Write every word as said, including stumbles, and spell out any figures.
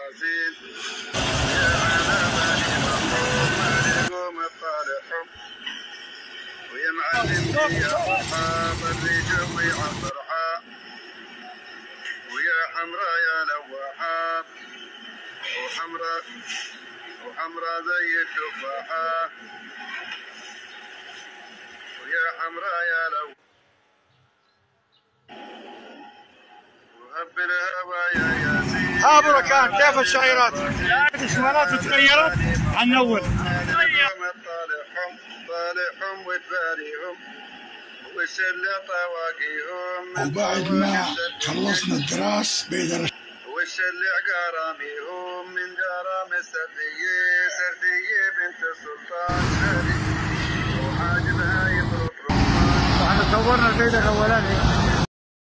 ياسين يا على بالي مظلوم عليكم الطالحهم ويا معلم يا فرحة بالريج وعن فرحة ويا حمراء يا لواحة وحمراء وحمراء زي التفاحة ويا حمراء يا لو وهب الهوى يا ياسين. ها بركان كيف الشعيرات؟ الشمالات تغيرت عن اول. طالعهم طالعهم وتباريهم والشلة طواقيهم وبعد ما خلصنا الدراسة بيدرس والشلة قراميهم من قرام السردية سردية بنت السلطان هذه وحاجبها يضرب رمان. احنا صورنا البيت الاولاني.